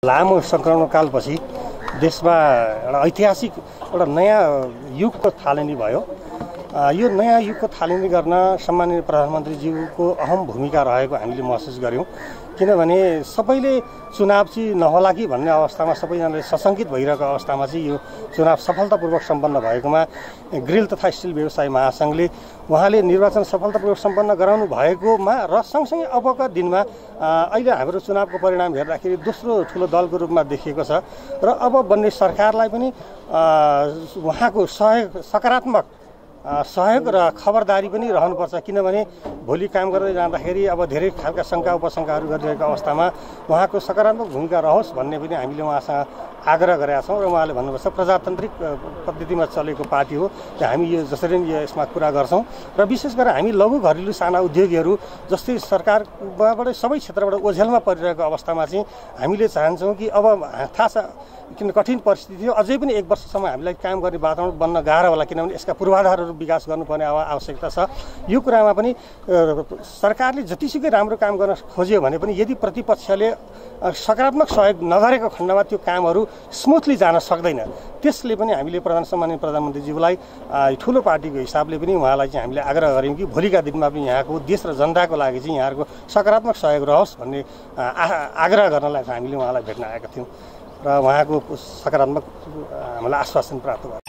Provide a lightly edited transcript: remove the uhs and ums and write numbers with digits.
लामो संक्रमणकालपछि देशमा एउटा ऐतिहासिक एउटा नयाँ युगको थालनी भयो। यो नयाँ युगको थालनी गर्न सम्माननीय प्रधानमन्त्रीज्यूको अहम भूमिका रहेको हामीले महसुस गर्यौं। किनभने सबैले चुनाव चाहिँ नहोला कि भन्ने अवस्थामा सबैजनाले सशंकित भइरहेको अवस्थामा चाहिँ यो चुनाव सफलतापूर्वक सम्पन्न भएकोमा ग्रिल तथा स्टिल व्यवसाय महासंघले उहाँले निर्वाचन सफलतापूर्वक सम्पन्न गराउनु भएकोमा र सँगसँगै अबका दिनमा अहिले हाम्रो चुनावको परिणाम हेर्दाखेरि दोस्रो ठुलो दलको रूपमा देखिएको छ र अब बन्ने सरकारलाई पनि उहाँको सकारात्मक सहयोग र खबरदारी पनि रहनुपर्छ। किनभने भोलि काम गर्दै जाँदाखेरि अब धेरै खालका शंका उपशंकाहरू गरिरहेको अवस्थामा उहाँको सकारात्मक भूमिका रहोस् भन्ने पनि हामीले उहाँसँग आग्रह गरेका छौँ र उहाँले भन्नुपर्छ प्रजातान्त्रिक पद्धतिमा चलेको पार्टी हो, हामी यो जसरी यसमा कुरा गर्छौँ र विशेष गरेर हामी लघु घरेलु साना उद्योगीहरू जस्तै सरकारबाट सबै क्षेत्रबाट ओझेलमा परिरहेको अवस्थामा चाहिँ हामीले चाहन्छौँ कि अब थाहा छ किन कठिन परिस्थिति थियो, अझै पनि 1 वर्षसम्म हामीलाई काम गर्ने वातावरण बन्न गाह्रो होला, किनभने यसका पूर्वाधारहरू विकास गर्नुपर्ने आवश्यकता छ। यो कुरामा पनि सरकारले जतिसुकै राम्रो काम गर्न खोज्यो भने पनि यदि प्रतिपक्षले सकारात्मक सहयोग नगरेको खण्डमा त्यो कामहरू स्मुथली जान सक्दैन। त्यसले पनि हामीले सम्माननीय प्रधानमन्त्रीज्यूलाई ठुलो पार्टीको हिसाबले पनि उहाँलाई चाहिँ हामीले आग्रह गर्यौँ कि भोलिका दिनमा पनि यहाँको देश र जनताको लागि चाहिँ यहाँहरूको सकारात्मक सहयोग रहोस् भन्ने आग्रह गर्नलाई हामीले उहाँलाई भेट्न आएका थियौँ र उहाँको सकारात्मक हामीलाई आश्वासन प्राप्त भयो।